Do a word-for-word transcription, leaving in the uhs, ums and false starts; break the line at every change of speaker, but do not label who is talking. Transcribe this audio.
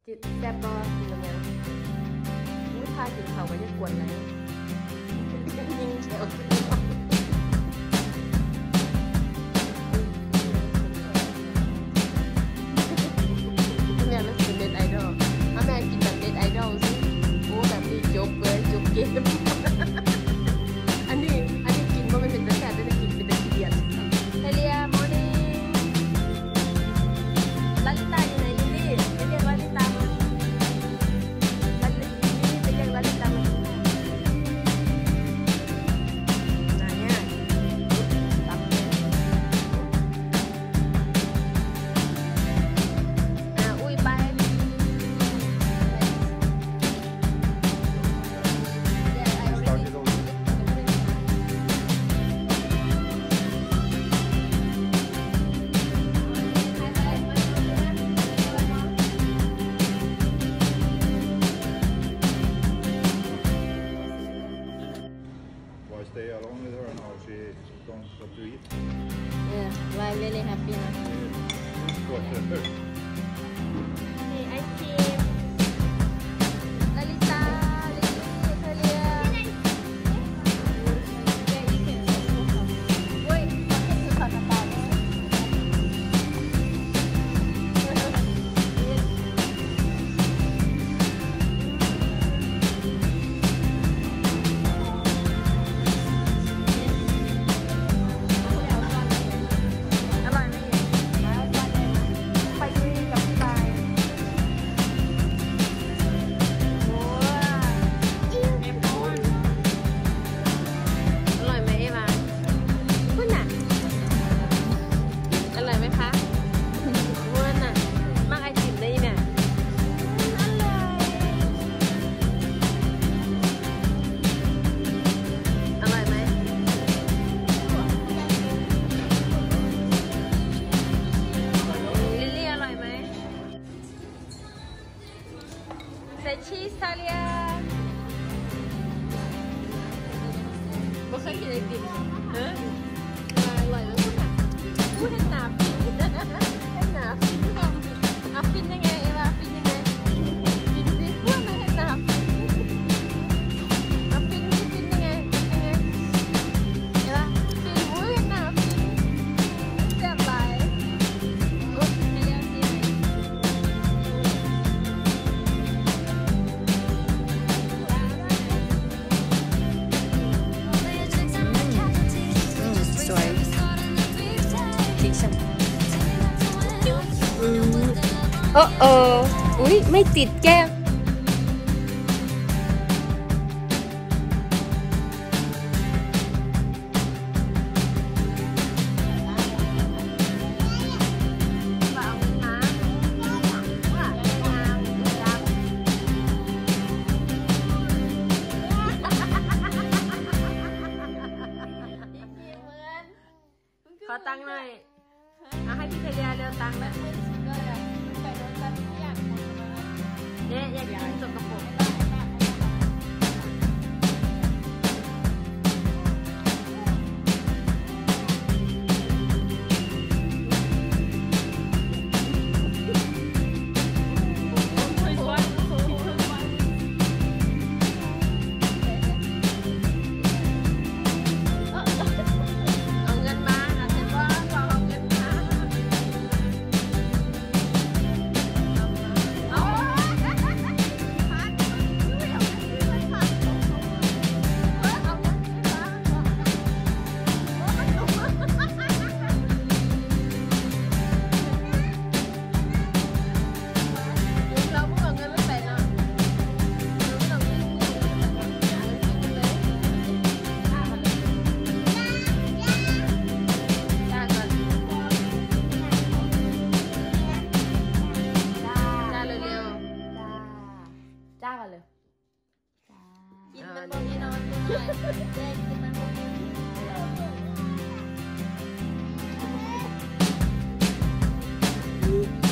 จิตแซ่บก็กินแล้วยังอู้ท่ากินเขาไม่ได้กวนเลยยิงเขียวแม่มันเป็นเด็ดไอดอลถ้าแม่กินแบบเด็ดไอดอลสิโอ้แบบนี้จบเลยจบเกมอันนี้อันนี้กินเพราะมันเป็นแต่แซ่บได้กินเป็นแต่เดียดเฮเลียมอร์นิ่งลาลิตาอยู่ไหนลิลลี่ไปเรียกลาลิตามาลาลิตาไปเรียกลาลิตามาไหนเนี่ยตับเลยอ่ะอุ้ยไป
Stay along with her now. She don't want to eat.
Yeah, why really happy นะ
What?
นี่ไอศครีมลาลิตาลิลลี่เธอเรียเว้ยขอให้ซื้อขอตาตาใส่ชีสทาเลียไม่เคยกินไอติมเอออร่อยแล้วพูดให้หนาฟินให้หนาฟินอ่ะฟินยังไงเอวาฟินยังไงฟินดิพูดมาให้หนาฟินอ่ะฟินฟินยังไงยังไงเอวาฟินอุ้ยหนาฟินแซ่บหลายโอ้ยให้เรียกสิโอ้โอ้อุ๊ยไม่ติดแก้วขอตังค์หน่อยเอาให้พี่เทเลียเร็วตังค์แบบเนี่ยอยากกินสกปรกจ้ากันเลยกินมันบนนี้นอนด้วยเด็กกินมันบนนี้